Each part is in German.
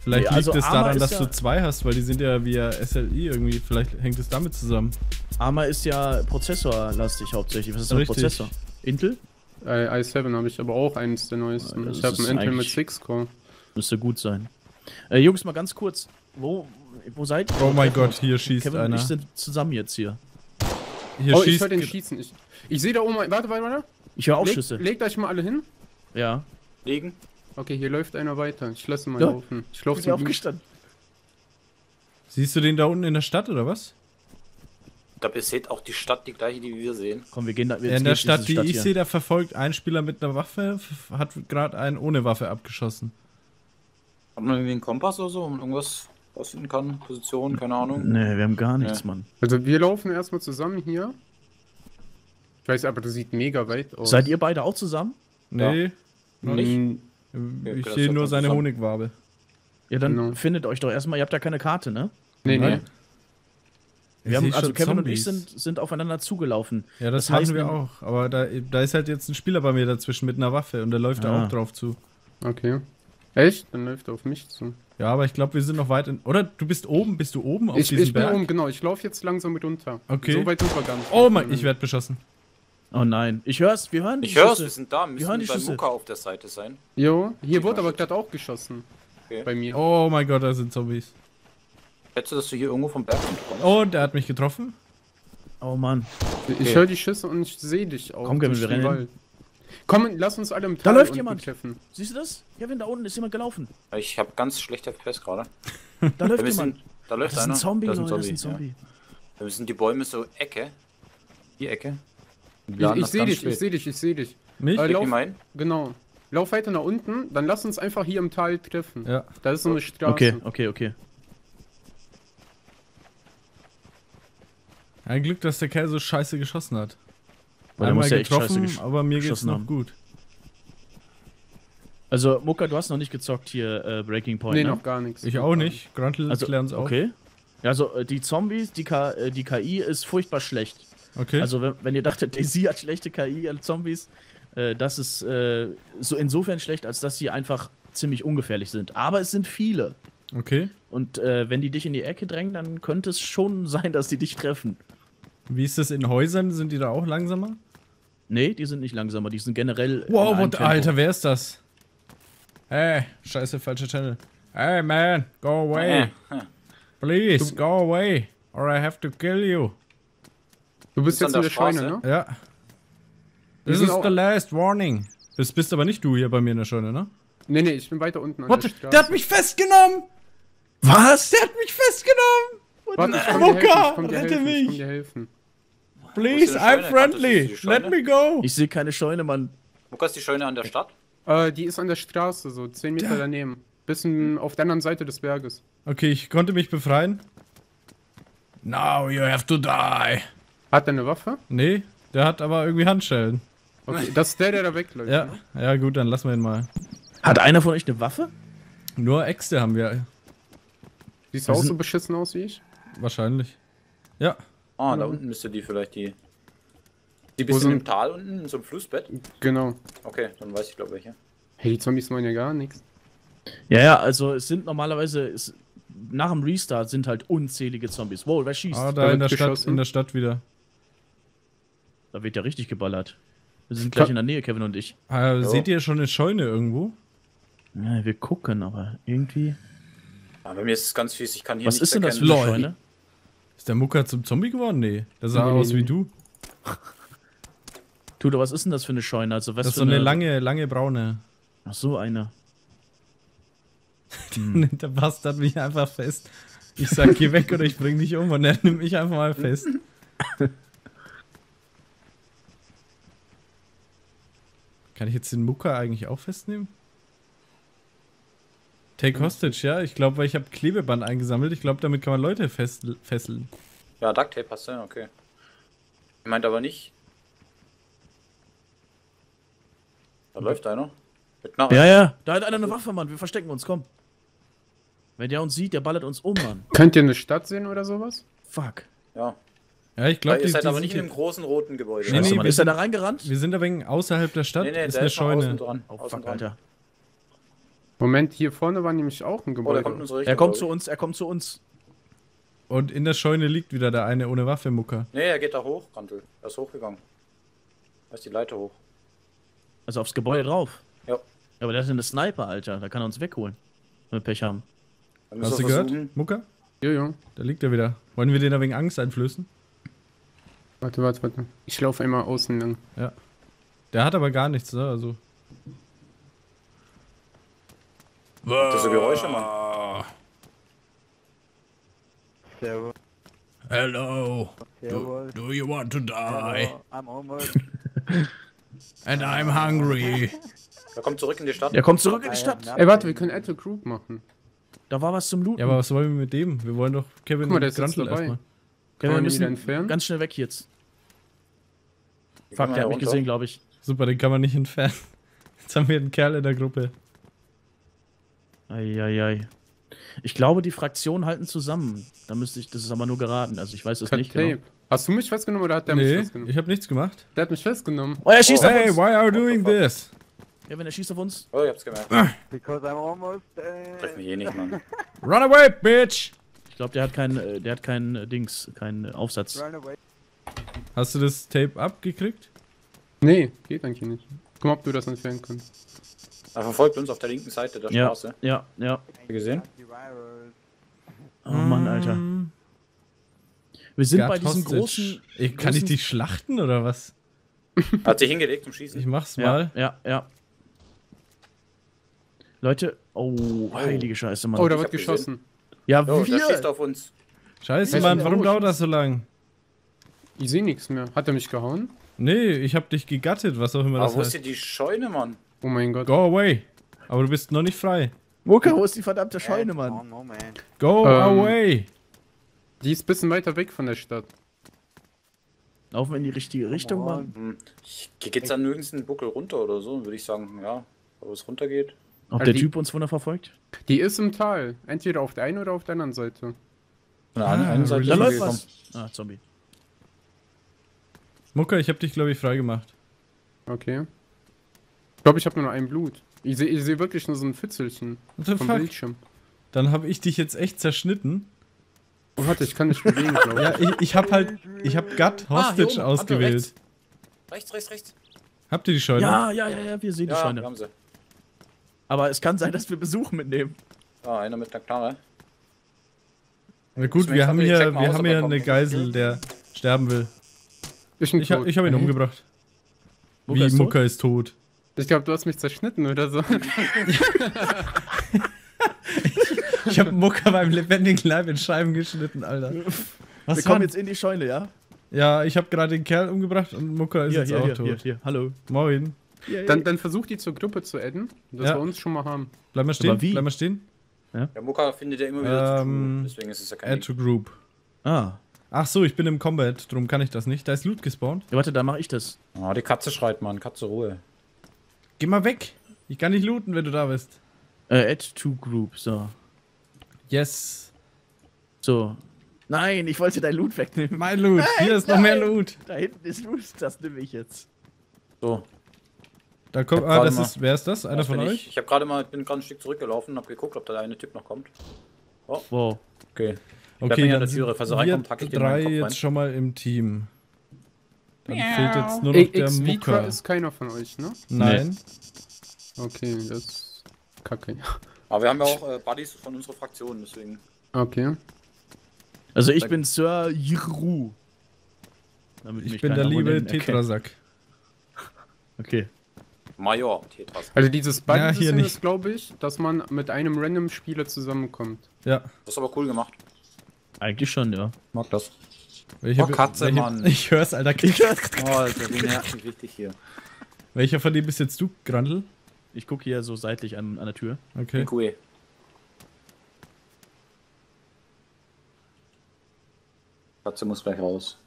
Vielleicht Nee, also liegt es Arma daran, ist dass ja- du zwei hast, weil die sind ja via SLI irgendwie. Vielleicht hängt es damit zusammen. Arma ist ja prozessorlastig hauptsächlich. Was ist denn ein Richtig. Prozessor? Intel? i7 habe ich aber auch eins der neuesten. Das Ich habe ist einen Intel mit eigentlich- 6-Core. Müsste gut sein. Jungs, mal ganz kurz. Wo seid ihr? Oh mein Treffen wir Gott, hier schießt Kevin und einer. ich sind zusammen jetzt hier. Hier Oh, ich schießt. höre den schießen. Ich sehe da oben. Warte. Ich höre auch Schüsse. Legt euch mal alle hin. Ja. Liegen. Okay, hier läuft einer weiter. Ich lasse mal Ja. laufen. Ich laufe Ich bin zum aufgestanden. Siehst du den da unten in der Stadt oder was? Da seht auch die Stadt die gleiche, die wir sehen. Komm, wir gehen da. Ja, in der Stadt, die ich sehe, da verfolgt ein Spieler mit einer Waffe, hat gerade einen ohne Waffe abgeschossen. Hat man irgendwie einen Kompass oder so, wo man irgendwas rausfinden kann? Position, keine Ahnung. Nee, wir haben gar nichts, Ja. Mann. Also wir laufen erstmal zusammen hier. Ich weiß aber, das sieht mega weit aus. Seid ihr beide auch zusammen? Nee, noch nicht. Hm, Ich das sehe hat nur man seine zusammen. Honigwabe. Ja, dann Genau. findet euch doch erstmal. Ihr habt da keine Karte, ne? nee. Nein. Wir haben, sehe also schon Kevin und ich Zombies. sind aufeinander zugelaufen. Ja, das, Das heißt, machen wir wenn- auch. Aber da ist halt jetzt ein Spieler bei mir dazwischen mit einer Waffe und der läuft da Ah. auch drauf zu. Okay. Echt? Dann läuft er auf mich zu. Ja, aber ich glaube, wir sind noch weit in. Oder du bist oben? Bist du oben auf Ich diesem bin Berg? oben, genau. Ich laufe jetzt langsam runter. Okay. So weit sind wir gar nicht. Oh mein, ich werde beschossen. Oh nein. Ich hör's, wir hören die Ich hör's, wir Schüsse. sind da. Müssen hören die bei Schüsse. Muka auf der Seite sein. Jo, hier wurde aber gerade auch geschossen. Okay. Bei mir. Oh mein Gott, da sind Zombies. Schätze, dass du hier irgendwo vom Berg kommst. Und er hat mich getroffen. Oh Mann. Ich höre die Schüsse und ich sehe dich auch. Komm, Kevin, durch wir den rennen Wald. Komm, lass uns alle im Da Tal läuft unten jemand. treffen. Siehst du das? Kevin, da unten ist jemand gelaufen. Ich habe ganz schlechte FPS gerade. Da läuft Wir jemand. sind, da läuft Das ist einer. ein Zombie, Da Leute, das ist ein Ja. Zombie. Wir sind die Bäume so Ecke. Die Ecke. Ich sehe dich, ich sehe dich, ich sehe dich. Mich? Lauf, Ich mein, genau. Lauf weiter nach unten, dann lass uns einfach hier im Tal treffen. Ja. Da ist so eine Straße. Okay. Ein Glück, dass der Kerl so scheiße geschossen hat. Weil der Einmal muss ja echt getroffen, scheiße aber mir geht's geschossen noch haben. gut. Also, Muka, du hast noch nicht gezockt hier, Breaking Point, Nee, ne? noch gar nichts. Ich auch nicht. Gruntle Also, klären's auch. okay. Ja, also, die Zombies, die KI ist furchtbar schlecht. Okay. Also, wenn ihr dachtet, Daisy hat schlechte KI als Zombies, das ist so insofern schlecht, als dass sie einfach ziemlich ungefährlich sind. Aber es sind viele. Okay. Und wenn die dich in die Ecke drängen, dann könnte es schon sein, dass die dich treffen. Wie ist das in Häusern? Sind die da auch langsamer? Nee, die sind nicht langsamer, die sind generell. Wow, in einem what, Tempo. Alter, wer ist das? Hey, scheiße, falscher Channel. Hey, man, go away. Please, go away. Or I have to kill you. Du bist Ist jetzt an in der der Scheune, Straße. ne? Ja. Wir This sind is auch- the last warning. Das bist aber nicht du hier bei mir in der Scheune, ne? Nee, ich bin weiter unten an What? der Straße. Der hat mich festgenommen! Was? Der hat mich festgenommen! Warte, ich komm dir helfen, Muka, ich komm dir rette helfen, ich komm mich! dir helfen. Please, Wo ist die I'm Scheune? friendly. Kanntest du die Scheune? Let me go. Ich sehe keine Scheune, Mann. Muka ist die Scheune an der Stadt. Die ist an der Straße, so 10 Meter daneben. Bisschen auf der anderen Seite des Berges. Okay, ich konnte mich befreien. Now you have to die. Hat er eine Waffe? Nee, der hat aber irgendwie Handschellen. Okay, das ist der da wegläuft. Ja, ne? ja gut, dann lassen wir ihn mal. Hat einer von euch eine Waffe? Nur Äxte haben wir Siehst du auch so beschissen aus wie ich? wahrscheinlich. Ja, Ah, da unten müsste die vielleicht die. Die Wo bisschen sind- im Tal unten, in so einem Flussbett. Genau. Okay, dann weiß ich glaube welche. Hey, die Zombies machen ja gar nichts. Ja, also es sind normalerweise, nach dem Restart sind halt unzählige Zombies. Wow, wer schießt? ah, Da da in wird der Stadt, geschossen. in der Stadt wieder. Da wird ja richtig geballert. Wir sind gleich in der Nähe, Kevin und ich. Seht ihr schon eine Scheune irgendwo? Ja, wir gucken, aber irgendwie. Aber bei mir ist es ganz fies, ich kann hier Was nichts ist denn das für erkennen. eine Lol. Scheune? Ist der Mucker zum Zombie geworden? Nee. Der sah Nee, aus nee, wie nee. du. Tudo, was ist denn das für eine Scheune? Also, was Das ist für so eine lange braune. Ach, so eine. Der Bastard mich einfach fest. Ich sag, geh weg oder ich bring dich um und er nimmt mich einfach mal fest. Kann ich jetzt den Mucker eigentlich auch festnehmen? Take Hostage, ja. Ich glaube, weil ich habe Klebeband eingesammelt. Ich glaube, damit kann man Leute fesseln. Ja, Duct Tape hast du, okay. Ich meint aber nicht. Da läuft einer. Mit Knarre. Ja, da hat einer eine Waffe, Mann. Wir verstecken uns, komm. Wenn der uns sieht, der ballert uns um, Mann. Könnt ihr eine Stadt sehen oder sowas? Fuck. Ja. Ja, ich Da glaube, ihr seid aber sind nicht in hier- dem großen roten Gebäude. Nee, Scheiße, nee, Mann. wir Ist er sind- da reingerannt? wir sind ein wenig außerhalb der Stadt. Nee, ist der eine ist noch außen Scheune. dran. Oh, außen fuck, dran. Alter. Moment, hier vorne war nämlich auch ein Oh, Gebäude. der kommt in unsere Richtung. Er kommt glaub zu uns, er kommt zu uns. Und in der Scheune liegt wieder der eine ohne Waffe, Mucker. ich. Nee, er geht da hoch, Kantel. Er ist hochgegangen. Da ist die Leiter hoch. Also aufs Gebäude drauf. Ja. Ja, aber der ist eine Sniper, Alter. Da kann er uns wegholen. Wenn wir Pech haben. Dann müssen Hast du wir gehört, versuchen- Mucker? Ja. Da liegt er wieder. Wollen wir den da wegen Angst einflößen? Warte. Ich laufe einmal außen lang. Der hat aber gar nichts, ne? Also. Das sind so Geräusche, Mann. Servus. Hello. Servus. Do you want to die? Hello. I'm almost. And I'm hungry. Er kommt zurück in die Stadt. Er kommt zurück in die Stadt. Ey, warte, wir können Add to Group machen. Da war was zum Looten. Ja, aber was wollen wir mit dem? Wir wollen doch Kevin Guck mal, der und ist jetzt Grantl dabei. erstmal. Kann wir man ihn müssen wieder entfernen? ganz schnell weg jetzt. Wie Fuck, kommen wir der hat mich runter? gesehen, glaube ich. Super, den kann man nicht entfernen. Jetzt haben wir einen Kerl in der Gruppe. Eieiei. Ich glaube, die Fraktionen halten zusammen. Da müsste ich, das ist aber nur geraten. Also ich weiß es Cut nicht Tape. genau. Hast du mich festgenommen oder hat der mich Nee, festgenommen? ich habe nichts gemacht. Der hat mich festgenommen. Oh, er schießt auf Hey, uns! why are you doing this? Ja, wenn er schießt auf uns. Oh, ich hab's gemerkt. Because I'm almost. Treff mich eh nicht, Mann. Run away, bitch! Ich glaube, der hat keinen Dings, keinen Aufsatz. Run away. Hast du das Tape abgekriegt? Nee, geht eigentlich nicht. Guck mal, ob du das entfernen kannst. Er verfolgt uns auf der linken Seite der Ja, Straße. ja. Habt ihr gesehen? Antivirus. Oh Mann, Alter. Wir sind Got bei diesen hostage. großen... Kann ich die schlachten oder was? Hat sich hingelegt zum Schießen. Ich mach's Ja, mal. ja. Leute, oh, heilige Scheiße, Mann. Oh, da ich wird hab geschossen. Ja, Oh, der schießt wir! auf uns. Scheiße, Ist Mann, der warum tot? dauert das so lang? Ich sehe nichts mehr. Hat er mich gehauen? Nee, ich hab dich gegattet, was auch immer Aber das wo ist heißt. denn die Scheune, Mann? Oh mein Gott. Go away. Aber du bist noch nicht frei. Mucke, wo ist die verdammte Scheune, One Mann? moment. Go away. Die ist ein bisschen weiter weg von der Stadt. Laufen wir in die richtige Richtung, Mann? Geht's dann nirgends einen Buckel runter oder so? Würde ich sagen, ja. Wo es runter geht. Ob Also der die- Typ uns wunder verfolgt? Die ist im Tal. Entweder auf der einen oder auf der anderen Seite. Von der einen Seite Da ist läuft gekommen. was. Ah, Zombie. Mucker, ich hab dich, glaube ich, freigemacht. Okay. Ich glaube, ich habe nur noch ein Blut. Ich seh wirklich nur so ein Fitzelchen What the vom fuck? Bildschirm. Dann habe ich dich jetzt echt zerschnitten. Oh, warte, ich kann nicht bewegen, glaube ich. Ja, ich hab Gut Hostage oben, ausgewählt. Rechts. Habt ihr die Scheune? Ja, wir sehen die Ja, Scheune. haben sie. Aber es kann sein, dass wir Besuch mitnehmen. Ah, einer mit einer Knarre. Na gut, Check wir haben mal hier, aus, wir ob haben er hier kommt. eine Geisel, der sterben will. Ich bin Ich hab ihn tot. umgebracht. Mucker Wie ist tot? Mucker ist tot. Ich glaube, du hast mich zerschnitten oder so. Ich hab Mucker beim lebendigen Leib in Scheiben geschnitten, Alter. Wir Was kommen war jetzt in die Scheune, ja? Ja, ich hab gerade den Kerl umgebracht und Mucker ist jetzt auch tot. hier. Hallo. Moin. Dann versuch die zur Gruppe zu adden, dass Ja. wir uns schon mal haben. Bleib mal stehen, Aber wie? bleib mal stehen. Der Mucka findet ja immer wieder zu tun. Deswegen ist es ja kein Add to Group. Ah. Ach so, ich bin im Combat, drum kann ich das nicht. Da ist Loot gespawnt. Ja, warte, da mache ich das. Oh, die Katze schreit, Mann. Katze Ruhe. Geh mal weg. Ich kann nicht looten, wenn du da bist. Add to Group, so. Yes. So. Nein, ich wollte dein Loot wegnehmen. Mein Loot. Hier ist noch mehr Loot. Da hinten ist Loot, das nehme ich jetzt. So. Da kommt, Ich hab das gerade ist, wer ist das? Einer das von bin euch? Ich bin gerade ein Stück zurückgelaufen und hab geguckt, ob da der eine Typ noch kommt. Wow. Okay. Okay, bin ja dann an der Türe. sind Falls er wir reinkommt, pack ich den in meinen drei Kopf rein. jetzt schon mal im Team. Dann fehlt jetzt nur noch der X-Vitra Mucker. ist keiner von euch, ne? Nein. Okay, das ist kacke. Aber wir haben ja auch Buddies von unserer Fraktion, deswegen. Okay. Also ich bin Sir Yiru. Damit Ich mich bin der keiner liebe Abonnenten erkennt. Tetrasack. Okay. Major Tetras. Also dieses Ja, hier Buddy-System nicht. ist, glaube ich, dass man mit einem random Spieler zusammenkommt. Ja. Das ist aber cool gemacht. Eigentlich schon, ja. Mag das. Welche, Oh, Katze, Mann. Ich hör's, Alter. Oh, Alter, wie nervig richtig hier. Welcher von denen bist jetzt du, Grandl? Ich gucke hier so seitlich an der Tür. Okay. Cool. Katze muss gleich raus.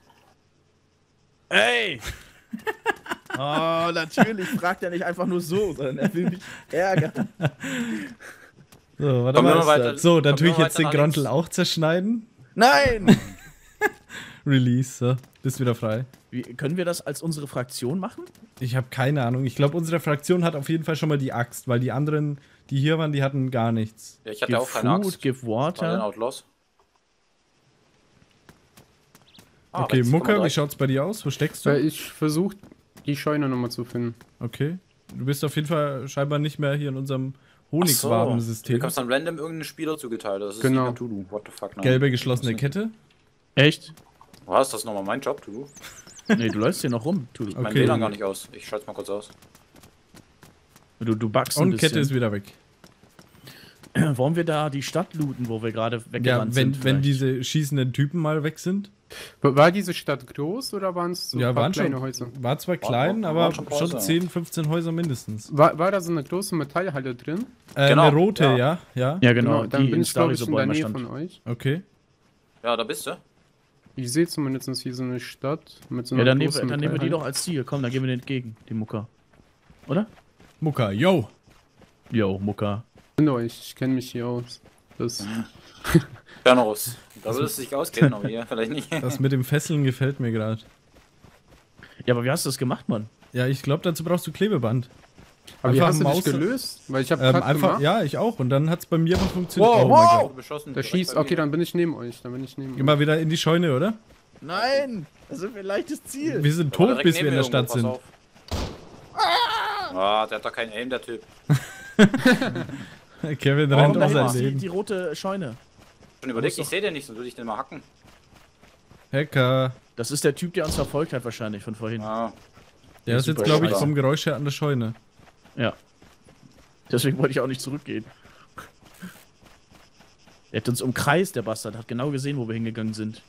Ey! Oh, natürlich fragt er nicht einfach nur so, sondern er will mich ärgern. So, warte Kommen wir mal. mal weiter- So, dann kommen tue wir ich jetzt weiter den nach Grantl links. auch zerschneiden. Nein! Release, so. Bist wieder frei. Können wir das als unsere Fraktion machen? Ich habe keine Ahnung. Ich glaube, unsere Fraktion hat auf jeden Fall schon mal die Axt, weil die anderen, die hier waren, die hatten gar nichts. Ja, ich hatte Give auch keine Food, Axt. give War den Water. Outlaws. Okay, rechts, Mucka, wie 3. schaut's bei dir aus? Wo steckst du? Weil ich versuche, die Scheune nochmal zu finden. Okay. Du bist auf jeden Fall scheinbar nicht mehr hier in unserem Du Honigwabensystem. bekommst dann random irgendeinen Spieler zugeteilt. Das ist Genau. nicht mehr Tudu. What the fuck, nein. Gelbe geschlossene Kette. Echt? Was? Das ist nochmal mein Job, Tudu. Nee, du läufst hier noch rum. Mein Okay. WLAN gar nicht aus. Ich schalte mal kurz aus. Du backst ein Und Kette ist bisschen. wieder weg. Wollen wir da die Stadt looten, wo wir gerade Ja, weggerannt wenn sind? wenn vielleicht? diese schießenden Typen mal weg sind. War diese Stadt groß oder waren es so Ja, ein paar waren kleine schon. Häuser? War zwar klein, waren aber schon schon Häuser. 10, 15 Häuser mindestens. War da so eine große Metallhalle drin? Genau, Eine rote, ja. ja. Ja. Ja, genau. dann die bin in ich, glaube ich, in der Bäumer Nähe stand. von euch. Okay. Ja, da bist du. Ich sehe zumindest hier so eine Stadt mit so Ja, einer dann nehmen großen wir die Metallhalle. doch als Ziel. Komm, dann gehen wir denen entgegen, die Mucker. Oder? Mucka, yo. Jo, Mucker. Ich kenne euch, ich kenne mich hier aus. Das, Bernarus. Da würdest du dich auskennen, aber hier vielleicht nicht. Das mit dem Fesseln gefällt mir gerade. Ja, aber wie hast du das gemacht, Mann? Ja, ich glaube, dazu brauchst du Klebeband. aber wie Einfach hast du dich Maus- gelöst? Weil ich habe gerade Einfach, gemacht. ja, ich auch. Und dann hat's bei mir aber funktioniert. Wow, Oh mein wow! Gott. Beschossen. Der direkt schießt, bei okay, mir. dann bin ich neben euch. Dann bin ich neben Geh euch. mal wieder in die Scheune, oder? Nein! Das ist ein leichtes Ziel. Wir sind Der war tot, direkt bis neben wir in der mir Stadt irgendwo, sind. pass auf. Ah, der hat doch keinen Aim, der Typ. Kevin Warum rennt da um hinten sein ist die Leben. rote Scheune? Schon überlegt, ich sehe den nicht, sonst würde ich den mal hacken. Hacker. Das ist der Typ, der uns verfolgt hat, wahrscheinlich von vorhin. Ah, Der ist jetzt, super glaube ich, scheiße. vom Geräusch her an der Scheune. Ja. Deswegen wollte ich auch nicht zurückgehen. Er hat uns umkreist, der Bastard. Hat genau gesehen, wo wir hingegangen sind.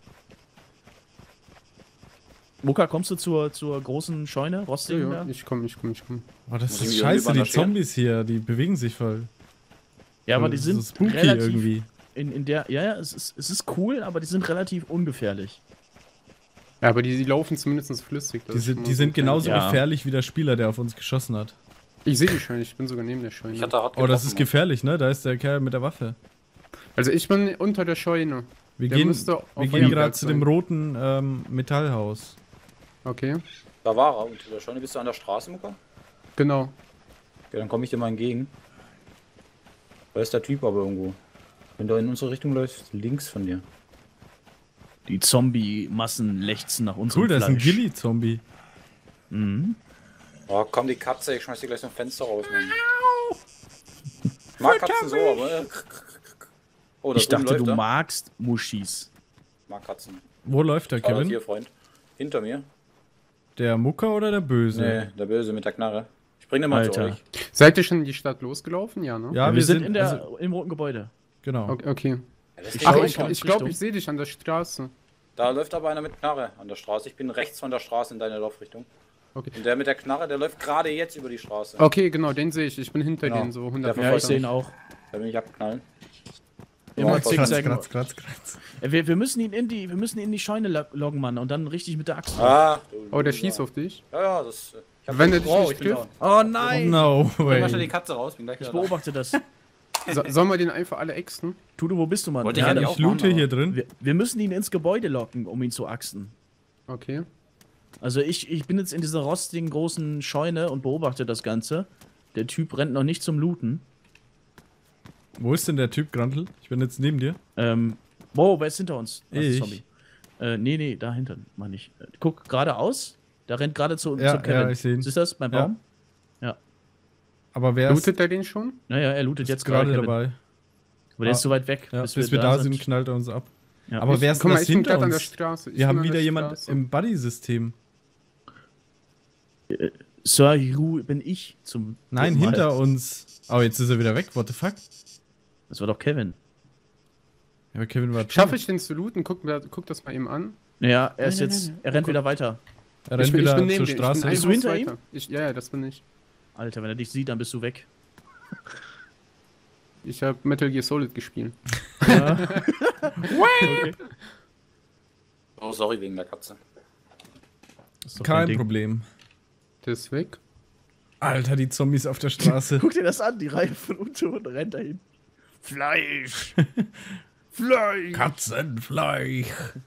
Mucka, kommst du zur großen Scheune? Ja, Rostigen ja, da? ich komm. Oh, das Muss ist ich mich scheiße, irgendwie die bandagieren? Zombies hier, die bewegen sich voll. Ja, aber die So sind spooky relativ irgendwie. in der. Ja, es ist cool, aber die sind relativ ungefährlich. Ja, aber die laufen zumindest flüssig. das Die ist schon sind, mal die sind gut. genauso Ja. gefährlich wie der Spieler, der auf uns geschossen hat. Ich sehe die Scheune, ich bin sogar neben der Scheune. ich hatte hart Oh, das getroffen, ist gefährlich, ne? Da ist der Kerl mit der Waffe. Also ich bin unter der Scheune. Wir Der gehen, müsste auf wir gehen Feuerberg gerade zu dem sein. roten Metallhaus. Okay, Mann. Da war er unter der Scheune. Bist du an der Straße, Mucka? genau. Okay, dann komme ich dir mal entgegen. Da ist der Typ aber irgendwo. Wenn du in unsere Richtung läufst, links von dir. Die Zombie-Massen lechzen nach unserem Cool, da ist ein Fleisch. Gilly-Zombie. Mhm. Oh, komm, die Katze, ich schmeiß dir gleich so ein Fenster raus, Mann. Ich mag Katzen so, aber. Oh, da Ich drüben dachte, läuft du er. magst Muschis. Ich mag Katzen. Wo läuft der, Aber Kevin? hier, Freund. Hinter mir. Der Mucker oder der Böse? Nee, der Böse mit der Knarre. Ich bring den mal zu Alter. euch. Seid ihr schon in die Stadt losgelaufen? Ja, ne? Ja, wir sind in der, also, im roten Gebäude. genau. Okay. Ja, das Ich Ding Ach, schau ist in ich glaube, Richtung. ich sehe dich an der Straße. Da läuft aber einer mit Knarre an der Straße. Ich bin rechts von der Straße in deine Laufrichtung. Okay. Und der mit der Knarre, der läuft gerade jetzt über die Straße. Okay, genau, den sehe ich. Ich bin hinter Genau. denen so 100 Der Ja, ich sehe ihn Meter. auch. Da will ich abknallen. Immer Kratz, zigzaggen. kratz. Wir müssen ihn in die Scheune loggen, Mann, und dann richtig mit der Axt. Ah, Oh, der schießt auf dich. Ja, ja, das. Ich hab Wenn den- er dich wow, nicht ich bin trifft. down. Oh nein! No Bring mal schnell die way. Katze raus, bin gleich Ich wieder da. beobachte das. Sollen wir den einfach alle äxten? Tudu, wo bist du, Mann? Wollte ich Ja, eigentlich ich auch loote machen, hier aber- drin. Wir müssen ihn ins Gebäude locken, um ihn zu axten. Okay. Also ich bin jetzt in dieser rostigen großen Scheune und beobachte das Ganze. Der Typ rennt noch nicht zum Looten. Wo ist denn der Typ, Grantl? Ich bin jetzt neben dir. Wow, wer ist hinter uns? Das ist Ich. Zombie. Nee, da hinten, meine ich. Guck geradeaus. Da rennt gerade zu Ja, Kevin. ja, ich seh ihn. Siehst du das beim Ja. Baum? Aber wer ist Lootet er den schon? Naja, er lootet jetzt gerade Kevin. dabei? Aber der ist zu weit weg. Ja, bis wir da sind, knallt er uns ab. Ja. Aber wer ist Guck denn mal, das ich bin hinter gerade an der uns? Straße. Ich Wir bin haben an wieder der jemand Straße. im Buddy-System. Sir Hugh bin ich zum. Nein, dritten Mal. hinter uns. Oh, jetzt ist er wieder weg. What the fuck? Das war doch Kevin. Ja, aber Kevin war Schaffe ich den zu looten? Guck das mal eben an. Ja, er ist Nein, jetzt. nein. Er rennt wieder weiter. Er rennt ich wieder bin neben zur dir. Straße. Ich bin ein Bist du Haus hinter weiter. Ja, das bin ich. Alter, wenn er dich sieht, dann bist du weg. Ich habe Metal Gear Solid gespielt. Ja. Okay. Oh, sorry wegen der Katze. Das ist doch Kein Ding. Problem. Der ist weg. Alter, die Zombies auf der Straße. Guck dir das an, die Reihe von Untoten rennt dahin. Fleisch! Fleisch! Katzenfleisch.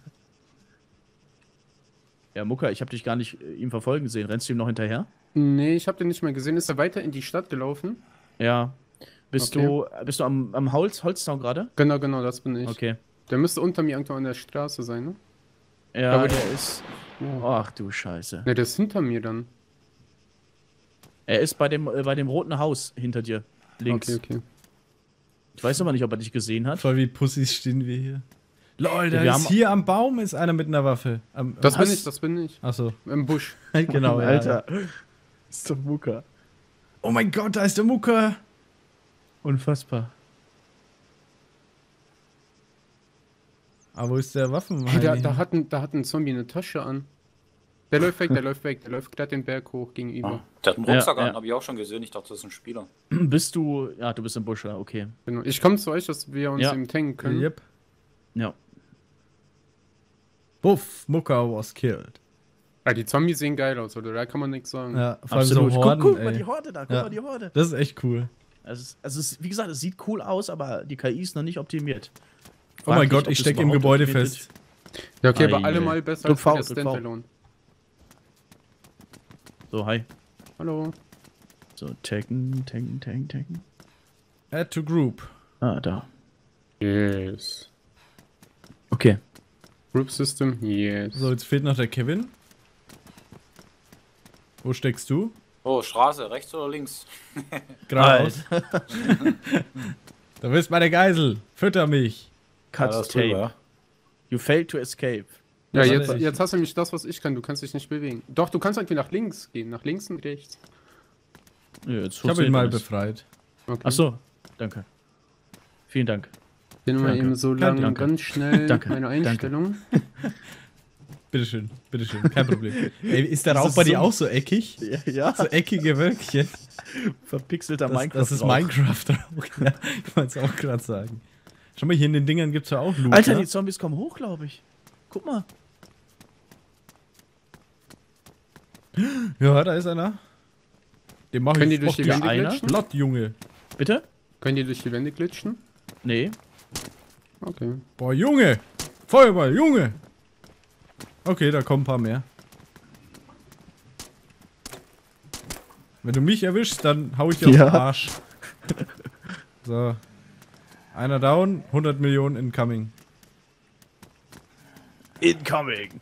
Ja, Mucka, ich hab dich gar nicht ihm verfolgen sehen. Rennst du ihm noch hinterher? Nee, ich habe den nicht mehr gesehen. Ist er weiter in die Stadt gelaufen? Ja. Bist Okay. du am Holztown gerade? Genau, das bin ich. Okay. Der müsste unter mir irgendwo an der Straße sein, ne? Ja, Aber der ist. Oh. Ach du Scheiße. Ne, der ist hinter mir dann. Er ist bei dem roten Haus hinter dir. Links. Okay. Ich weiß aber nicht, ob er dich gesehen hat. Voll wie Pussys stehen wir hier. Leute, Wir da haben- ist hier am Baum ist einer mit einer Waffe. Das Was? bin ich. Achso, Im Busch. genau. ja, Alter. Ja. Ist doch Mucker. Oh mein Gott, da ist der Mucker. Unfassbar. Aber wo ist der Waffen? Hey, da hat ein Zombie eine Tasche an. Der läuft weg. Der läuft gerade den Berg hoch gegenüber. Ah, der hat einen Rucksack Ja, an, ja. habe ich auch schon gesehen. Ich dachte, das ist ein Spieler. Bist du. Ja, du bist im Busch, ja, okay. Genau. Ich komme zu euch, dass wir uns Ja. eben tanken können. Yep. Ja. Buff, Mucker was killed. Ja, die Zombies sehen geil aus, oder? Da kann man nichts sagen. Ja, vor allem Absolut. so Horden, guck mal ey. die Horde da, guck Ja. mal die Horde. Das ist echt cool. Wie gesagt, es sieht cool aus, aber die KI ist noch nicht optimiert. Oh mein Frag Gott, mich, ob ich das stecke im überhaupt Gebäude optimiert fest. Ja, okay, aber Ei, alle ey. mal besser Drück als V, der drück V. Standalone. So, hi. Hallo. So, taggen. Add to group. Ah, da. Yes. Okay. Group System, yes. So, jetzt fehlt noch der Kevin. Wo steckst du? Oh, Straße, rechts oder links? Geradeaus. Du bist meine Geisel. Fütter mich. Cut Ja, das tape. drüber, ja. You failed to escape. Ja, Das jetzt, weiß ich. jetzt hast du nämlich das, was ich kann. Du kannst dich nicht bewegen. Doch, du kannst irgendwie nach links gehen. Nach links und rechts. Ja, jetzt Ich habe ihn mal funktioniert alles. befreit. Okay. Achso, danke. Vielen Dank. Bin mal Danke. eben so lang Danke. ganz schnell Danke. meine Danke. Einstellung. Bitteschön, kein Problem. Ey, ist der Das Rauch ist bei dir so- auch so eckig? Ja, So eckige Wölkchen. verpixelter Das ist Minecraft-Rauch. Minecraft-Rauch. Ja, ich wollte es auch gerade sagen. Schau mal, hier in den Dingern gibt es ja auch Loot. Alter, ne? die Zombies kommen hoch, glaube ich. Guck mal. Ja, da ist einer. Den mach Können ich die durch die dir Wände einer? glitschen? platt, Junge. Bitte? Können die durch die Wände glitschen? Nee. Okay. Boah, Junge! Feuerball, Junge! Okay, da kommen ein paar mehr. Wenn du mich erwischst, dann hau ich dir Ja. auf den Arsch. So. Einer down, 100 Millionen incoming. Incoming.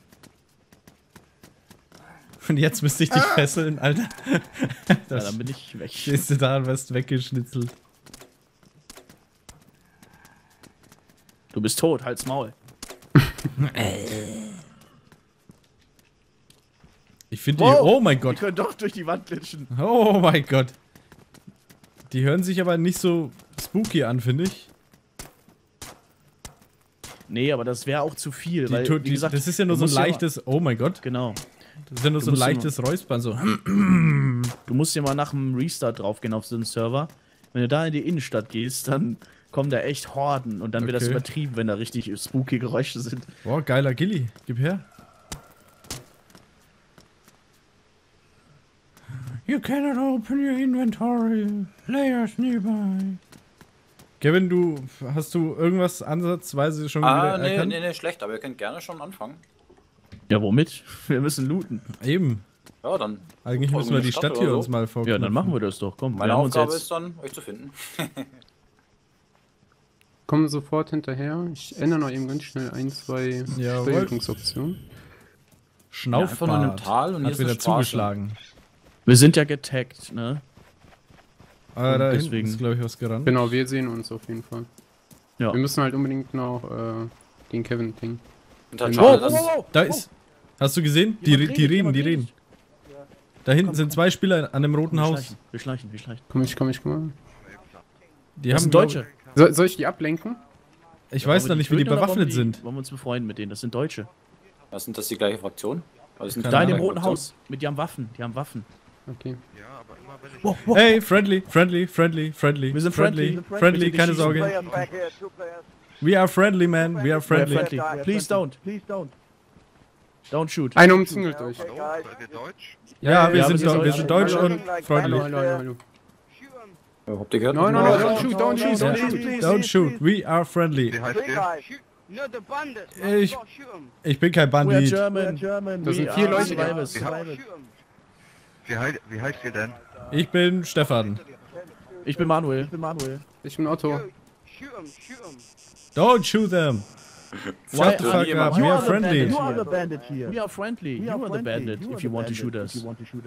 Und jetzt müsste ich dich fesseln, Alter. Ja, Das dann bin ich weg. stehst du da und wirst weggeschnitzelt. Du bist tot, halt's Maul. Ich finde die... Wow. Oh mein Die Gott. können doch durch die Wand glitschen. Oh mein Gott. Die hören sich aber nicht so spooky an, finde ich. Nee, aber das wäre auch zu viel, weil, wie Die, gesagt, das ist ja nur du so ein musst ja leichtes... Oh mein Gott. Genau. Das ist ja nur so ein musst ja leichtes Räuspern. So. Du musst ja mal nach dem Restart draufgehen auf so einen Server. Wenn du da in die Innenstadt gehst, dann kommen da echt Horden und dann wird das Okay. übertrieben, wenn da richtig spooky Geräusche sind. Boah, geiler Gilly. Gib her. You cannot open your inventory. Players nearby. Kevin, hast du irgendwas ansatzweise schon wieder erkannt? Nee, schlecht, aber ihr könnt gerne schon anfangen. Ja, womit? Wir müssen looten. Eben. Ja, dann. Eigentlich müssen wir die Stadt hier oder uns mal vorknüpfen. Ja, dann machen wir das doch. Komm, Meine wir haben uns Aufgabe jetzt ist dann, euch zu finden. Kommen sofort hinterher. Ich ändere noch eben ganz schnell ein, zwei Jawohl. Steuerungsoptionen. Schnaufbart. Ja, einfach nur in einem Tal und hier hat ist wieder eine Straße. zugeschlagen. Wir sind ja getaggt, ne? Aber da hinten deswegen- ist, glaube ich, was gerannt. Genau, wir sehen uns auf jeden Fall. Ja. Wir müssen halt unbedingt noch den Kevin pingen. Und halt Oh, schade, dass Da ist... Hast du gesehen? Die reden. Da hinten sind zwei Spieler an dem roten Haus. Wir schleichen. Komm. Die Das haben sind Deutsche. Soll ich die ablenken? Ich weiß Wollen noch wir nicht, wie die töten oder bewaffnet wollen wir sind. Wollen wir uns befreunden mit denen? Das sind Deutsche. Was sind das die gleiche Fraktion? Was sind Keine Da in Ahnung. dem roten Haus. Die haben Waffen. Okay. Hey, friendly. Wir sind friendly. Friendly, Bitte keine nicht Sorge. Players back here, 2 players. We are friendly, man. We are friendly. Friendly. Please don't. Don't shoot. Einer umzingelt euch. Okay, guys. Ja, wir Ja, sind wir sind deutsch Deutsch. und freundlich. Hallo. Habt ihr gehört? Nein, was nein, ich nein, gesagt don't shoot, don't Ja. shoot. Don't shoot. We are friendly. Three guys. Ich, ich bin kein We are Bandit. German. Das sind We 4 are Leute. survivors. Shoot 'em. Wie heißt ihr denn? Ich bin Stefan. Ich bin Manuel. Ich bin Otto. Shoot him, shoot him. Don't shoot them. Shut the fuck up. We are friendly. You are the bandit here. We are friendly. You are the bandit if you want to shoot us.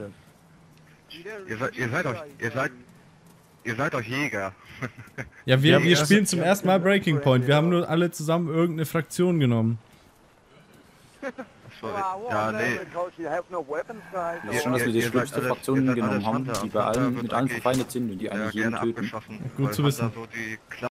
Ihr seid doch Jäger. Ja, wir spielen zum ersten Mal Breaking Point. Wir haben nur alle zusammen irgendeine Fraktion genommen. So, Well, I ja, won't nee. because you have no weapons, guys. Das ist schon, dass wir die Ihr schlimmste seid alle- Fraktion ihr seid genommen alles haben, Hunter. die bei Hunter allen, wird mit allen eigentlich verfeindet sind und die eigentlich jeden gerne töten. abgeschossen. Gut weil zu wissen. Hunter so die